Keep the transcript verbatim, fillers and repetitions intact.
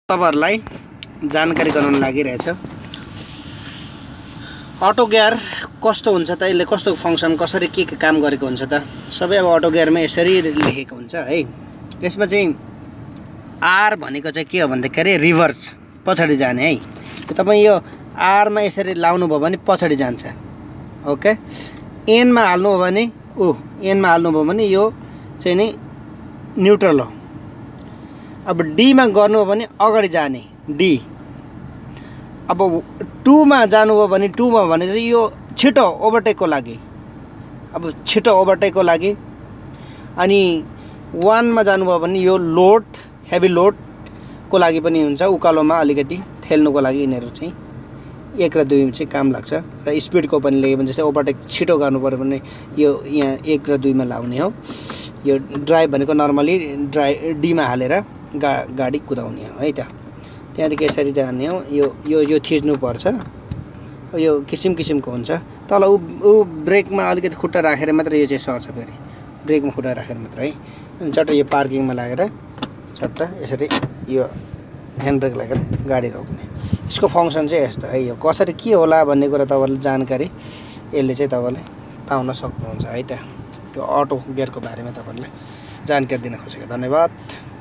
तपाईहरुलाई जानकारी गराउन लागिरहेछ। अटो गियर कस्तो हुन्छ त, यसले कस्तो फंक्सन कसरी के के काम गरेको हुन्छ त, सबै अब अटो गियरमा यसरी लेखेको हुन्छ है। यसमा चाहिँ आर भनेको चाहिँ के हो भन्दाखेरि रिभर्स पछाडी जाने है। तपाई यो आर मा यसरी लाउनु भयो भने पछाडी जान्छ। ओके, एन मा हाल्नु हो भने उ एन मा हाल्नु भयो भने यो चाहिँ नि न्यूट्रल हो। अब डी मा गर्नु हो भने अगाडि जाने डी। अब टू मा जानु हो भने टू मा भने चाहिँ यो छिटो ओभरटेक को लागि, अब छिटो ओभरटेक को लागि। अनि वन मा जानु भयो भने यो लोड हेभी लोड को लागि पनि हुन्छ, उकालोमा अलिकति ठेल्नुको लागि यिनीहरु चाहिँ एक र दुई चाहिँ काम लाग्छ। र स्पिड को पनि लिए भने जस्तै ओभरटेक छिटो गर्नु पर्यो भने यो यहाँ एक र दुई मा लाउने हो। यो ड्राइभ भनेको नर्मली ड्राइभ डी मा हालेर गा गाडी कुदाउने हो है त। त्यहाँदेखि यसरी जाने हो। यो यो यो थिच्नु पर्छ। यो किसिम किसिमको हुन्छ। तल उ उ ब्रेकमा अलिकति खुट्टा राखेर मात्र यो चाहिँ सर्छ। फेरि ब्रेकमा खुट्टा राखेर मात्र है। अनि चट्ट यो पार्किङमा लागेर चट्ट यसरी यो ह्यान्ड ब्रेक लागेर गाडी रोक्ने। यसको फंक्सन चाहिँ यस्तो है। यो कसरी के होला भन्ने कुरा तपाईहरुले जानकारी यसले चाहिँ तपाईले पाउन सक्नुहुन्छ है त। त्यो अटो गियरको बारेमा तपाईहरुलाई जानकारी दिन खोजेको। धन्यवाद।